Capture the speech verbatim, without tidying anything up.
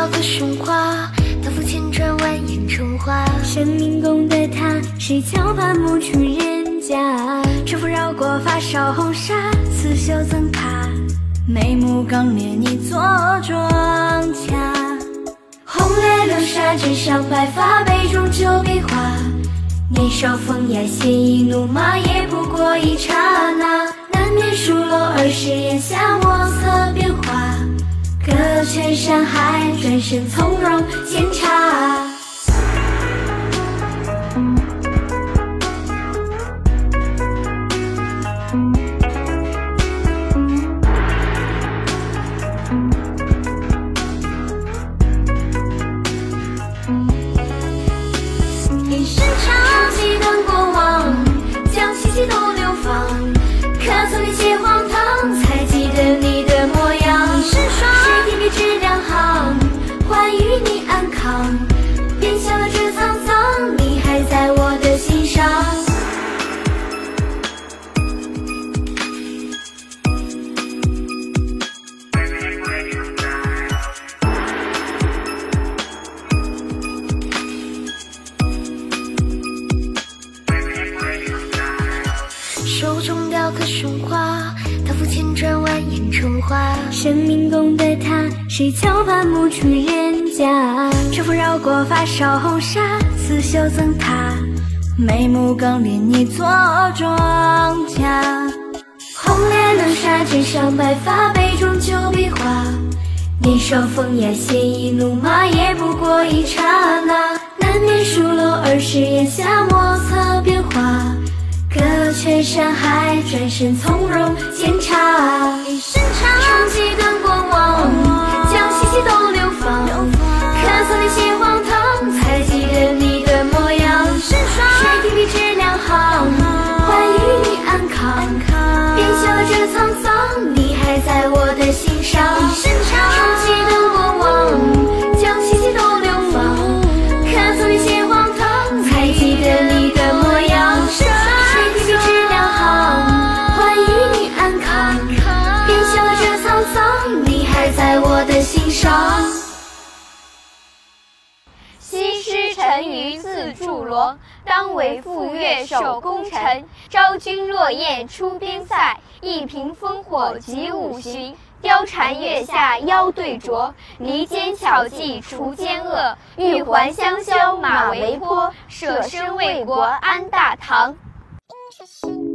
雕刻神话，他肤千转蜿蜒成花。 生命宫的他，谁敲盘木出人家？ 春风绕过发梢红纱，刺绣赠他。 眉目刚烈，你做庄稼。 红莲流沙，枕上白发，杯中酒比划。年少风雅，鲜衣怒马，也不过一刹那。难免疏漏儿时檐下，墨色变化。隔却山海，转身从容闲茶。 一声长记灯过往，将气息都流放。可曾历劫荒唐，才记得你的模样。一身霜，是天边知两行，欢与你安康。便消了这沧桑，你还在我的心上。 手中雕刻神话，他肤千转蜿蜒成花。 生命宫的他，谁敲盘木出人家？ 春风绕过发梢红纱，刺绣赠他。 眉目刚烈，你做庄稼。 红莲流沙，枕上白发，杯中酒比划。年少风雅，鲜衣怒马，也不过一刹那。难免疏漏儿时檐下，墨色变化。隔却山海，转身从容闲茶。 一声长记灯过往，将气息都流放。可曾历劫荒唐，才记得你的模样。一身霜，水滴笔致两行， 欢与你安康。便消了这沧桑，你还在我的心上。 一声长记灯过往，将气息都流放。可曾历劫荒唐，才记得你的模样。 在我的心上。 西施沉鱼自筑罗，当为傅说守功臣。昭君落雁出边塞，一屏烽火及五旬。貂蝉月下腰对酌，离间巧计除奸恶。玉环香消马嵬坡，舍身为国安大唐。 应是